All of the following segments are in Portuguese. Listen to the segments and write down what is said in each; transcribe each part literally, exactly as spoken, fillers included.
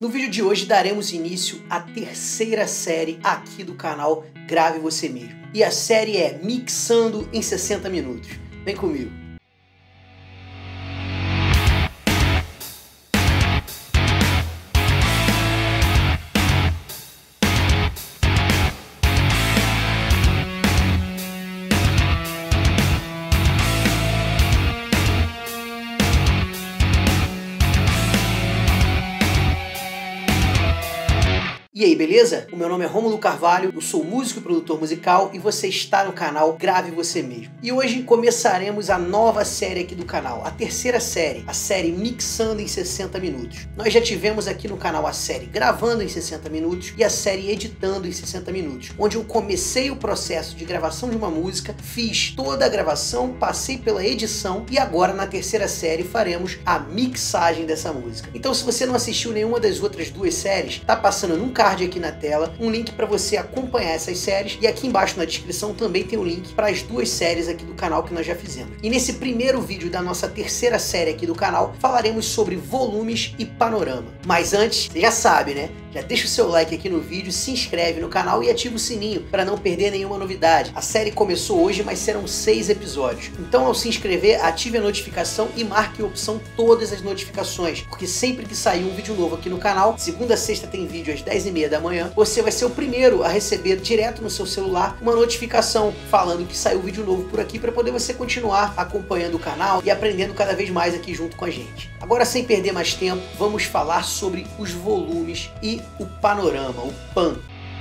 No vídeo de hoje daremos início à terceira série aqui do canal Grave Você Mesmo. E a série é Mixando em sessenta minutos. Vem comigo. E aí, beleza? O meu nome é Rômulo Carvalho, eu sou músico e produtor musical e você está no canal Grave Você Mesmo. E hoje começaremos a nova série aqui do canal, a terceira série, a série Mixando em sessenta minutos. Nós já tivemos aqui no canal a série Gravando em sessenta minutos e a série Editando em sessenta minutos, onde eu comecei o processo de gravação de uma música, fiz toda a gravação, passei pela edição e agora na terceira série faremos a mixagem dessa música. Então se você não assistiu nenhuma das outras duas séries, tá passando num card aqui na tela, um link para você acompanhar essas séries e aqui embaixo na descrição também tem o link para as duas séries aqui do canal que nós já fizemos. E nesse primeiro vídeo da nossa terceira série aqui do canal, falaremos sobre volumes e panorama. Mas antes, você já sabe, né? Já deixa o seu like aqui no vídeo, se inscreve no canal e ativa o sininho para não perder nenhuma novidade. A série começou hoje, mas serão seis episódios. Então ao se inscrever, ative a notificação e marque a opção todas as notificações, porque sempre que sair um vídeo novo aqui no canal, segunda a sexta tem vídeo às dez e meia da manhã, você vai ser o primeiro a receber direto no seu celular uma notificação falando que saiu vídeo novo por aqui para poder você continuar acompanhando o canal e aprendendo cada vez mais aqui junto com a gente. Agora, sem perder mais tempo, vamos falar sobre os volumes e o panorama, o pan.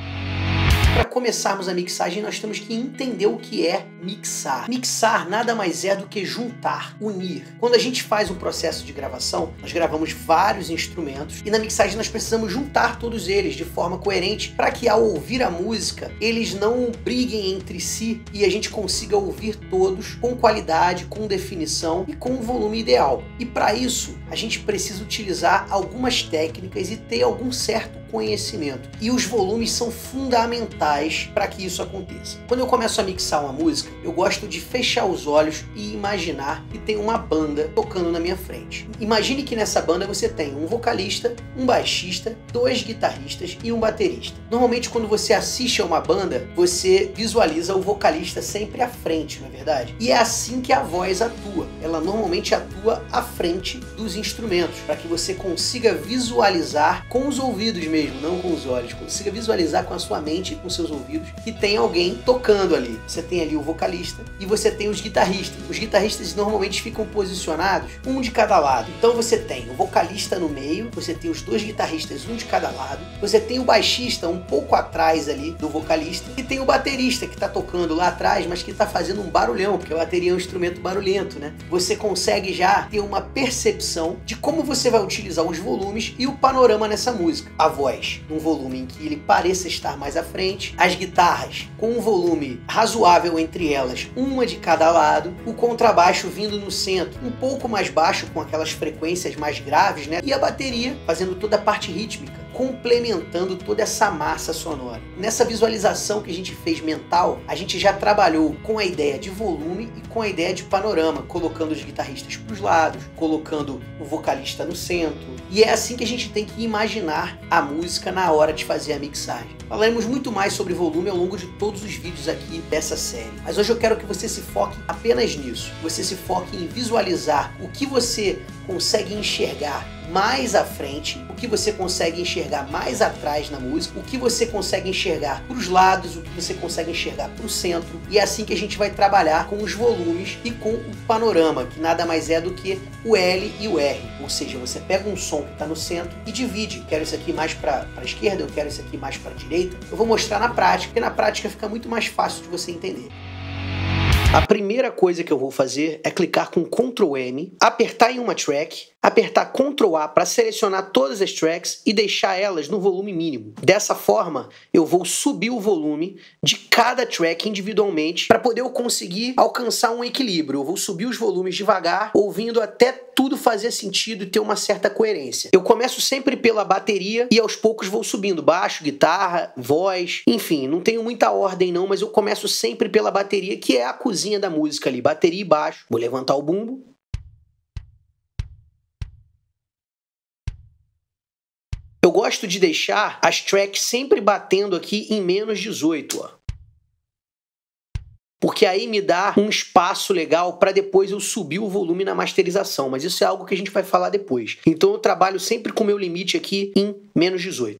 Para começarmos a mixagem, nós temos que entender o que é mixar. Mixar nada mais é do que juntar, unir. Quando a gente faz um processo de gravação, nós gravamos vários instrumentos e na mixagem nós precisamos juntar todos eles de forma coerente para que ao ouvir a música, eles não briguem entre si e a gente consiga ouvir todos com qualidade, com definição e com o volume ideal. E para isso, a gente precisa utilizar algumas técnicas e ter algum certo conhecimento. E os volumes são fundamentais para que isso aconteça. Quando eu começo a mixar uma música, eu gosto de fechar os olhos e imaginar que tem uma banda tocando na minha frente. Imagine que nessa banda você tem um vocalista, um baixista, dois guitarristas e um baterista. Normalmente quando você assiste a uma banda, você visualiza o vocalista sempre à frente, não é verdade? E é assim que a voz atua. Ela normalmente atua à frente dos instrumentos, para que você consiga visualizar com os ouvidos mesmo, não com os olhos, consiga visualizar com a sua mente e com seus ouvidos que tem alguém tocando ali. Você tem ali o vocalista e você tem os guitarristas. Os guitarristas normalmente ficam posicionados um de cada lado. Então você tem o vocalista no meio, você tem os dois guitarristas um de cada lado, você tem o baixista um pouco atrás ali do vocalista e tem o baterista que está tocando lá atrás, mas que está fazendo um barulhão, porque a bateria é um instrumento barulhento, né? Você consegue já ter uma percepção de como você vai utilizar os volumes e o panorama nessa música. A voz um volume em que ele pareça estar mais à frente, as guitarras com um volume razoável entre elas, uma de cada lado, o contrabaixo vindo no centro, um pouco mais baixo com aquelas frequências mais graves, né? E a bateria fazendo toda a parte rítmica, complementando toda essa massa sonora. Nessa visualização que a gente fez mental, a gente já trabalhou com a ideia de volume e com a ideia de panorama, colocando os guitarristas para os lados, colocando o vocalista no centro. E é assim que a gente tem que imaginar a música na hora de fazer a mixagem. Falaremos muito mais sobre volume ao longo de todos os vídeos aqui dessa série. Mas hoje eu quero que você se foque apenas nisso. Você se foque em visualizar o que você consegue enxergar mais à frente, o que você consegue enxergar mais atrás na música, o que você consegue enxergar para os lados, o que você consegue enxergar para o centro. E é assim que a gente vai trabalhar com os volumes e com o panorama, que nada mais é do que o L e o R. Ou seja, você pega um som que está no centro e divide. Quero isso aqui mais para a esquerda, eu quero isso aqui mais para a direita. Eu vou mostrar na prática, porque na prática fica muito mais fácil de você entender. A primeira coisa que eu vou fazer é clicar com control M, apertar em uma track, apertar control A para selecionar todas as tracks e deixar elas no volume mínimo. Dessa forma, eu vou subir o volume de cada track individualmente para poder eu conseguir alcançar um equilíbrio. Eu vou subir os volumes devagar, ouvindo até tudo fazer sentido e ter uma certa coerência. Eu começo sempre pela bateria e aos poucos vou subindo baixo, guitarra, voz, enfim, não tenho muita ordem não, mas eu começo sempre pela bateria, que é a cozinha da música ali, bateria e baixo. Vou levantar o bumbo. Eu Eu gosto de deixar as tracks sempre batendo aqui em menos dezoito, ó. Porque aí me dá um espaço legal para depois eu subir o volume na masterização, mas isso é algo que a gente vai falar depois. Então eu trabalho sempre com o meu limite aqui em menos dezoito.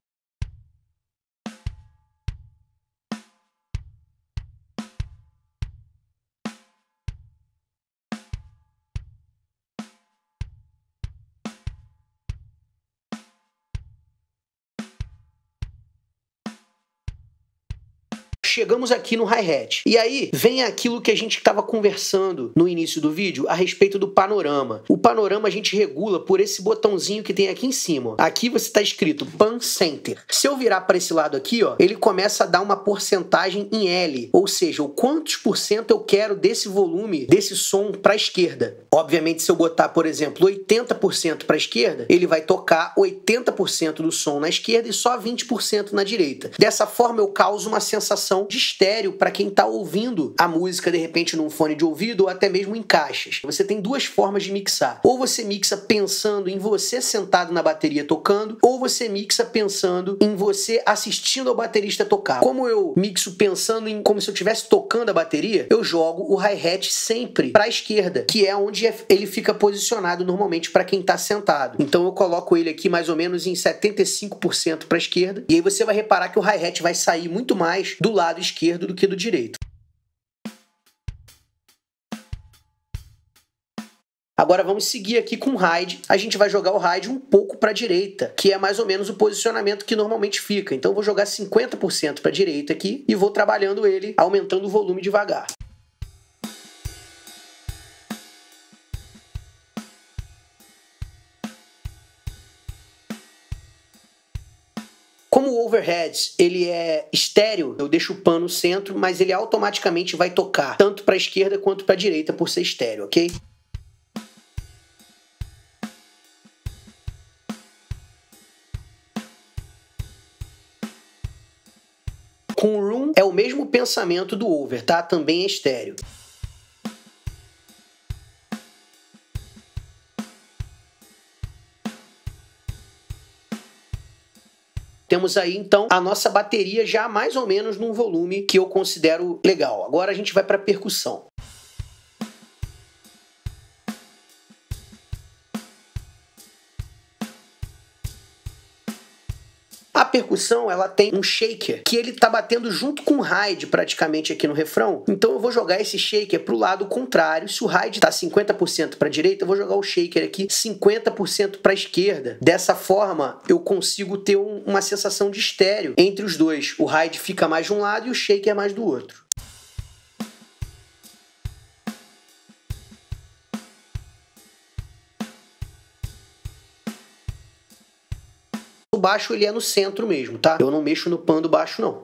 Chegamos aqui no hi-hat. E aí vem aquilo que a gente estava conversando no início do vídeo a respeito do panorama. O panorama a gente regula por esse botãozinho que tem aqui em cima. Aqui você está escrito Pan Center. Se eu virar para esse lado aqui, ó, ele começa a dar uma porcentagem em L, ou seja, o quantos por cento eu quero desse volume, desse som para a esquerda. Obviamente, se eu botar, por exemplo, oitenta por cento para a esquerda, ele vai tocar oitenta por cento do som na esquerda e só vinte por cento na direita. Dessa forma, eu causo uma sensação de estéreo para quem está ouvindo a música de repente num fone de ouvido ou até mesmo em caixas. Você tem duas formas de mixar. Ou você mixa pensando em você sentado na bateria tocando, ou você mixa pensando em você assistindo ao baterista tocar. Como eu mixo pensando em como se eu estivesse tocando a bateria, eu jogo o hi-hat sempre para a esquerda, que é onde ele fica posicionado normalmente para quem está sentado. Então eu coloco ele aqui mais ou menos em setenta e cinco por cento para a esquerda, e aí você vai reparar que o hi-hat vai sair muito mais do lado esquerdo do que do direito. Agora vamos seguir aqui com o ride. A gente vai jogar o ride um pouco para a direita, que é mais ou menos o posicionamento que normalmente fica. Então eu vou jogar cinquenta por cento para a direita aqui e vou trabalhando ele, aumentando o volume devagar. Como o overhead ele é estéreo, eu deixo o pan no centro, mas ele automaticamente vai tocar tanto para a esquerda quanto para a direita por ser estéreo, ok? Com o room é o mesmo pensamento do over, tá? Também é estéreo. Temos aí, então, a nossa bateria já mais ou menos num volume que eu considero legal. Agora a gente vai para a percussão. A percussão, ela tem um shaker que ele tá batendo junto com o ride praticamente aqui no refrão. Então eu vou jogar esse shaker pro lado contrário. Se o ride tá cinquenta por cento para a direita, eu vou jogar o shaker aqui cinquenta por cento para a esquerda. Dessa forma, eu consigo ter um, uma sensação de estéreo entre os dois. O ride fica mais de um lado e o shaker mais do outro. O baixo ele é no centro mesmo, tá? Eu não mexo no pan do baixo, não.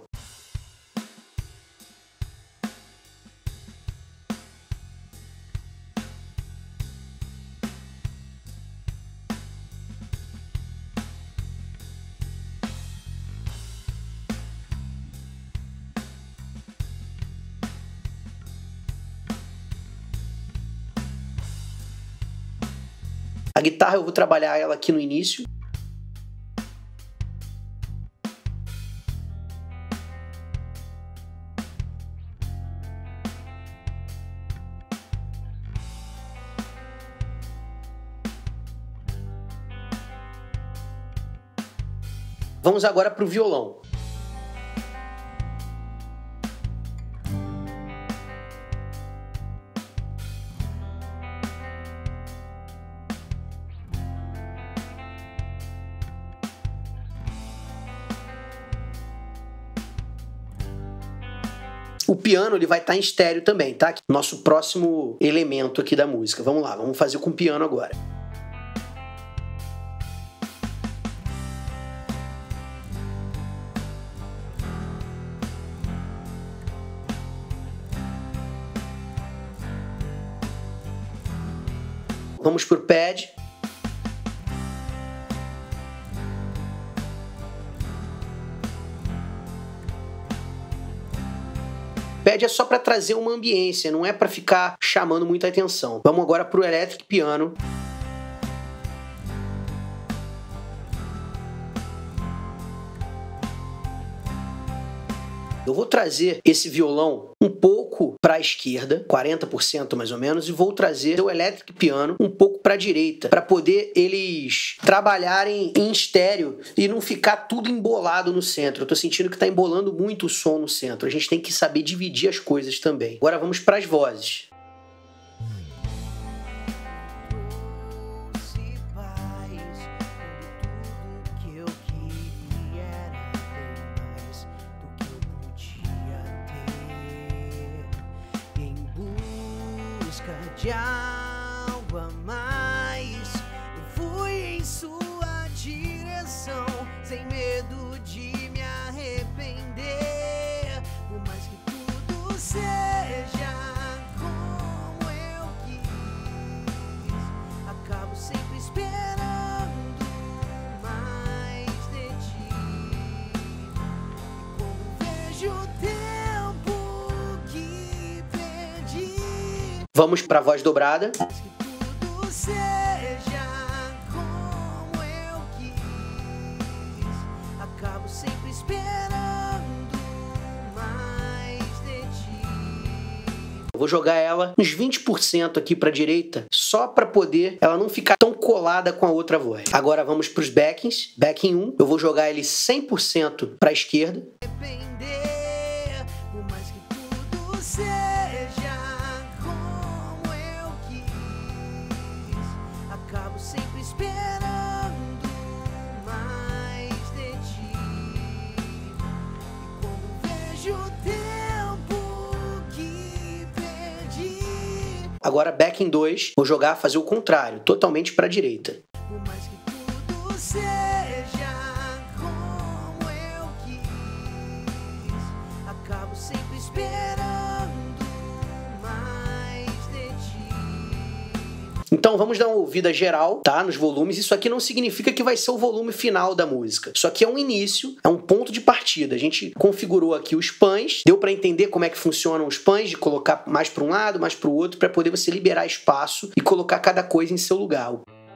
A guitarra eu vou trabalhar ela aqui no início. Vamos agora para o violão. O piano ele vai estar em estéreo também, tá? Nosso próximo elemento aqui da música. Vamos lá, vamos fazer com o piano agora. Vamos pro pad. Pad é só para trazer uma ambiência, não é para ficar chamando muita atenção. Vamos agora pro electric piano. Eu vou trazer esse violão um pouco para a esquerda, quarenta por cento mais ou menos, e vou trazer o electric piano um pouco para a direita, para poder eles trabalharem em estéreo e não ficar tudo embolado no centro. Eu tô sentindo que tá embolando muito o som no centro. A gente tem que saber dividir as coisas também. Agora vamos para as vozes. De algo a mais, eu fui em sua direção, sem medo de me arrepender. Por mais que tudo seja como eu quis, acabo sempre esperando mais de ti. E como vejo o tempo que perdi. Vamos para a voz dobrada. Que tudo seja como eu quis, acabo sempre esperando mais de ti. Eu vou jogar ela uns vinte por cento aqui para a direita, só para poder ela não ficar tão colada com a outra voz. Agora vamos para os backings. Backing um, eu vou jogar ele cem por cento para a esquerda. Arrepender, por mais que tudo seja acabo sempre esperando mais de ti. E quando vejo o tempo que perdi. Agora backing dois, vou jogar, fazer o contrário, totalmente para a direita. Por mais que tudo seja como eu quis, acabo sempre esperando mais de ti. Então vamos dar uma ouvida geral, tá, nos volumes. Isso aqui não significa que vai ser o volume final da música. Isso aqui é um início, é um ponto de partida. A gente configurou aqui os pães, deu para entender como é que funcionam os pães, de colocar mais para um lado, mais para o outro, para poder você liberar espaço e colocar cada coisa em seu lugar.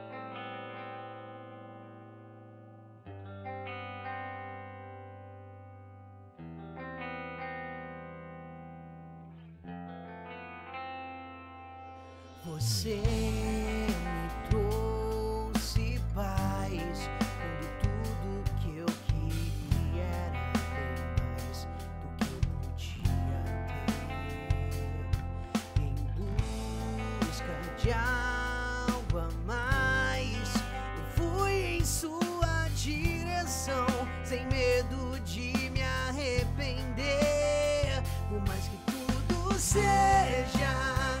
Você me trouxe paz, quando tudo que eu queria era bem mais do que eu podia ter. Em busca de algo a mais, eu fui em sua direção, sem medo de me arrepender. Por mais que tudo seja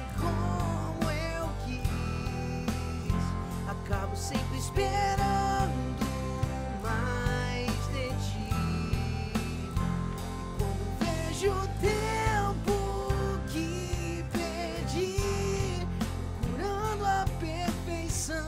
acabo sempre esperando mais de ti. E quando vejo o tempo que perdi, procurando a perfeição,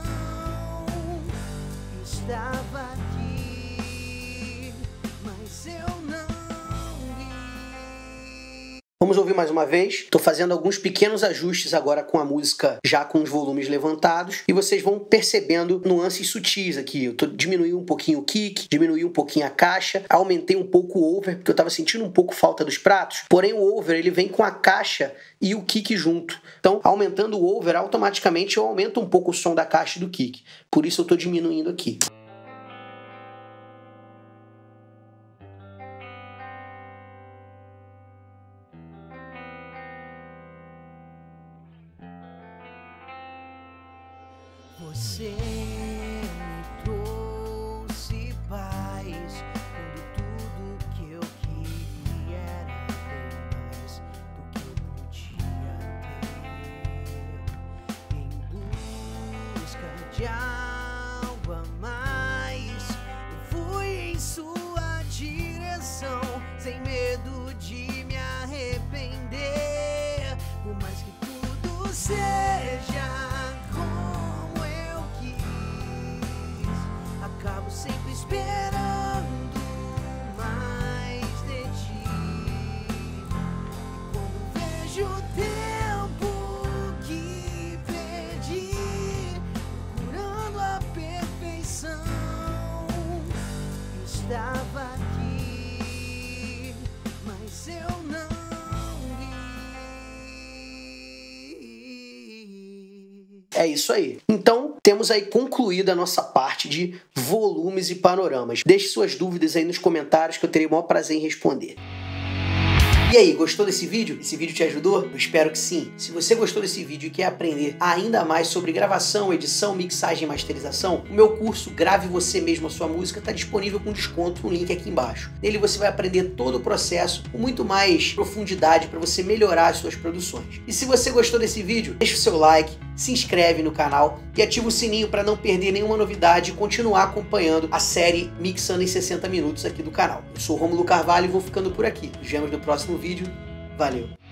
estava aqui, mas eu não vi. Vamos ouvir mais uma vez. Estou fazendo alguns pequenos ajustes agora com a música já com os volumes levantados e vocês vão percebendo nuances sutis aqui. Eu tô diminuindo um pouquinho o kick, diminuí um pouquinho a caixa, aumentei um pouco o over porque eu estava sentindo um pouco falta dos pratos. Porém o over ele vem com a caixa e o kick junto. Então aumentando o over automaticamente eu aumento um pouco o som da caixa e do kick. Por isso eu estou diminuindo aqui. Você me trouxe paz, quando tudo que eu queria era bem mais do que eu podia ter. Em busca de algo a mais, eu fui em sua direção, sem medo de me arrepender. Por mais que tudo seja acabo sempre esperando mais de ti. E quando vejo o tempo que perdi, procurando a perfeição, estava aqui, mas se eu não rir. É isso aí. Então, temos aí concluída a nossa parte de volumes e panoramas. Deixe suas dúvidas aí nos comentários que eu terei o maior prazer em responder. E aí, gostou desse vídeo? Esse vídeo te ajudou? Eu espero que sim. Se você gostou desse vídeo e quer aprender ainda mais sobre gravação, edição, mixagem e masterização, o meu curso Grave Você Mesmo a Sua Música está disponível com desconto no link aqui embaixo. Nele você vai aprender todo o processo com muito mais profundidade para você melhorar as suas produções. E se você gostou desse vídeo, deixa o seu like, se inscreve no canal e ativa o sininho para não perder nenhuma novidade e continuar acompanhando a série Mixando em sessenta minutos aqui do canal. Eu sou o Rômulo Carvalho e vou ficando por aqui. Nos vemos no próximo vídeo. Valeu!